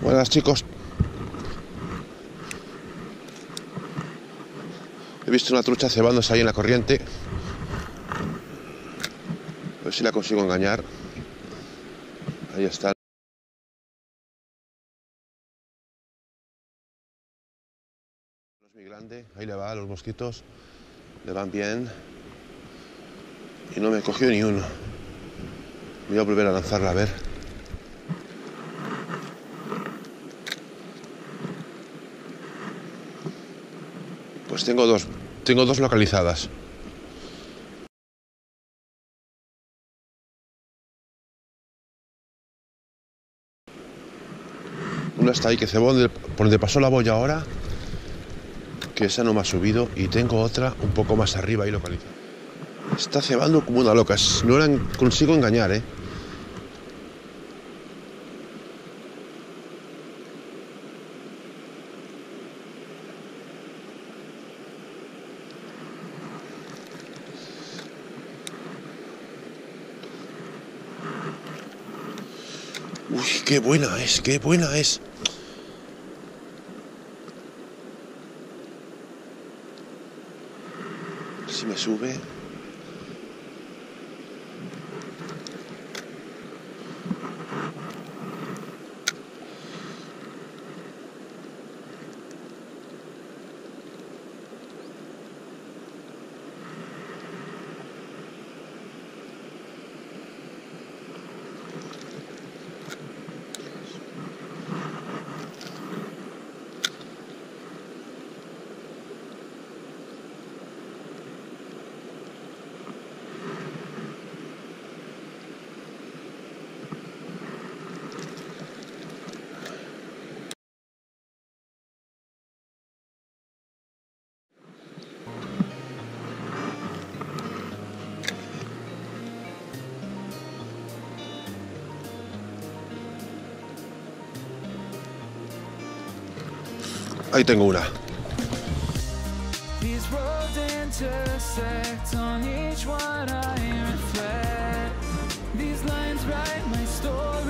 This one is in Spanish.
Buenas, chicos. He visto una trucha cebándose ahí en la corriente. A ver si la consigo engañar. Ahí está. No es muy grande. Ahí le va, los mosquitos le van bien. Y no me cogió ni uno. Voy a volver a lanzarla a ver. Pues tengo dos localizadas. Una está ahí que cebó por donde pasó la boya ahora, que esa no me ha subido, y tengo otra un poco más arriba ahí localizada. Está cebando como una loca. No la consigo engañar, ¿eh? Uy, qué buena es, qué buena es. Si me sube. Ahí tengo una. These roads intersect, on each one I reflect. These lines write my story.